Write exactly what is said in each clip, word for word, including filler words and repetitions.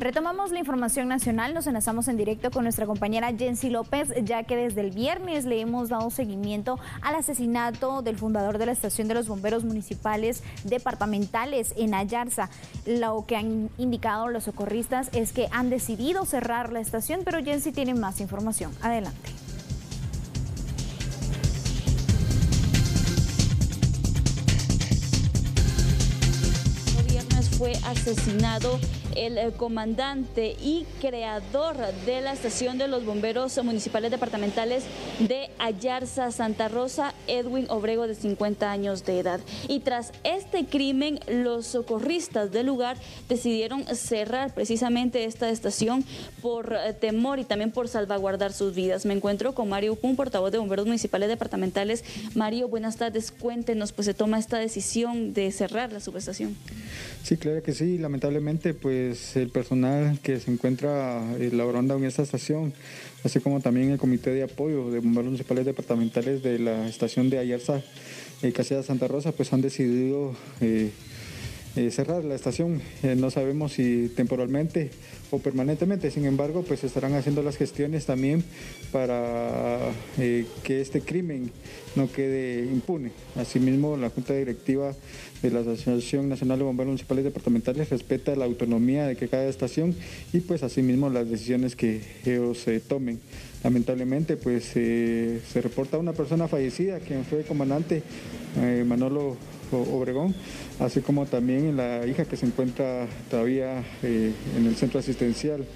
Retomamos la información nacional, nos enlazamos en directo con nuestra compañera Jensi López, ya que desde el viernes le hemos dado seguimiento al asesinato del fundador de la estación de los bomberos municipales departamentales en Ayarza. Lo que han indicado los socorristas es que han decidido cerrar la estación, pero Jensi tiene más información. Adelante. El viernes fue asesinado el comandante y creador de la estación de los bomberos municipales departamentales de Ayarza, Santa Rosa, Edwin Obrego, de cincuenta años de edad. Y tras este crimen, los socorristas del lugar decidieron cerrar precisamente esta estación por temor y también por salvaguardar sus vidas. Me encuentro con Mario Kun, portavoz de bomberos municipales departamentales. Mario, buenas tardes. Cuéntenos, pues se toma esta decisión de cerrar la subestación. Sí, claro que sí. Lamentablemente, pues el personal que se encuentra laborando en esta estación, así como también el comité de apoyo de bomberos municipales departamentales de la estación de Ayarza, eh, Casilla Santa Rosa, pues han decidido eh, eh, cerrar la estación. Eh, no sabemos si temporalmente o permanentemente, sin embargo, pues estarán haciendo las gestiones también para eh, que este crimen no quede impune. Asimismo, la Junta Directiva de la Asociación Nacional de Bomberos Municipales Departamentales respeta la autonomía de que cada estación y pues asimismo las decisiones que ellos eh, tomen. Lamentablemente, pues eh, se reporta una persona fallecida, quien fue comandante eh, Manolo Obregón, así como también la hija que se encuentra todavía eh, en el centro asistencial,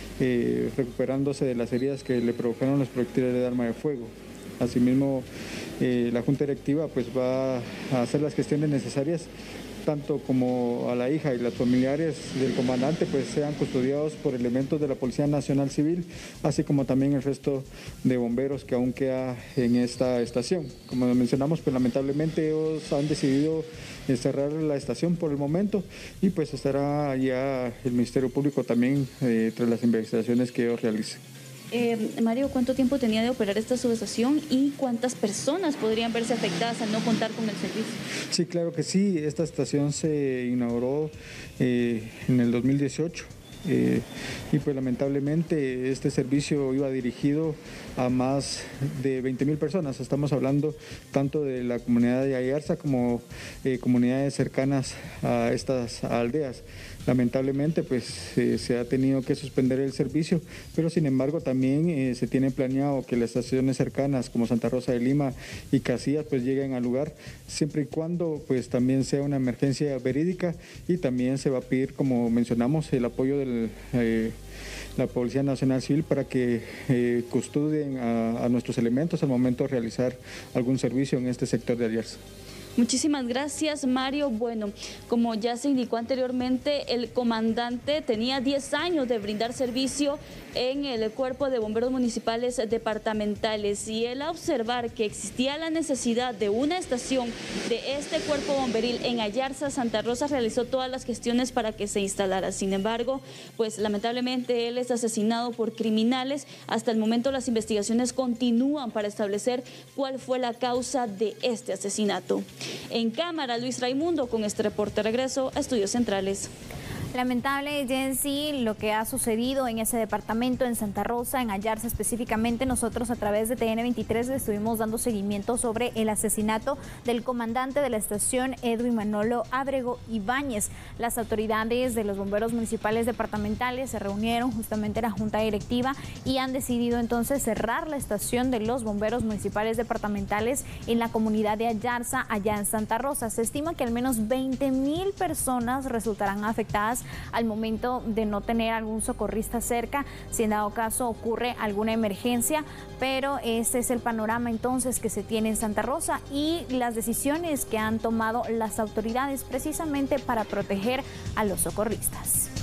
eh, recuperándose de las heridas que le provocaron los proyectiles de arma de fuego. Asimismo, eh, la Junta Directiva pues va a hacer las gestiones necesarias, tanto como a la hija y los familiares del comandante pues sean custodiados por elementos de la Policía Nacional Civil, así como también el resto de bomberos que aún queda en esta estación. Como mencionamos, pues lamentablemente ellos han decidido cerrar la estación por el momento y pues estará ya el Ministerio Público también eh, tras las investigaciones que ellos realicen. Eh, Mario, ¿cuánto tiempo tenía de operar esta subestación y cuántas personas podrían verse afectadas al no contar con el servicio? Sí, claro que sí. Esta estación se inauguró eh, en el dos mil dieciocho. Eh, y pues lamentablemente este servicio iba dirigido a más de veinte mil personas. Estamos hablando tanto de la comunidad de Ayarza como eh, comunidades cercanas a estas aldeas. Lamentablemente pues eh, se ha tenido que suspender el servicio, pero sin embargo también eh, se tiene planeado que las estaciones cercanas como Santa Rosa de Lima y Casillas pues lleguen al lugar, siempre y cuando pues también sea una emergencia verídica, y también se va a pedir, como mencionamos, el apoyo de eh, la Policía Nacional Civil para que eh, custodien a, a nuestros elementos al momento de realizar algún servicio en este sector de Ayarza. Muchísimas gracias, Mario. Bueno, como ya se indicó anteriormente, el comandante tenía diez años de brindar servicio en el Cuerpo de Bomberos Municipales Departamentales, y él, a observar que existía la necesidad de una estación de este cuerpo bomberil en Ayarza, Santa Rosa, realizó todas las gestiones para que se instalara. Sin embargo, pues lamentablemente él es asesinado por criminales. Hasta el momento las investigaciones continúan para establecer cuál fue la causa de este asesinato. En cámara, Luis Raimundo con este reporte. Regreso a Estudios Centrales. Lamentable, Jensi, lo que ha sucedido en ese departamento, en Santa Rosa, en Ayarza específicamente. Nosotros a través de T N veintitrés le estuvimos dando seguimiento sobre el asesinato del comandante de la estación, Edwin Manolo Ábrego Ibáñez. Las autoridades de los bomberos municipales departamentales se reunieron justamente en la Junta Directiva y han decidido entonces cerrar la estación de los bomberos municipales departamentales en la comunidad de Ayarza, allá en Santa Rosa. Se estima que al menos veinte mil personas resultarán afectadas al momento de no tener algún socorrista cerca, si en dado caso ocurre alguna emergencia, pero este es el panorama entonces que se tiene en Santa Rosa y las decisiones que han tomado las autoridades precisamente para proteger a los socorristas.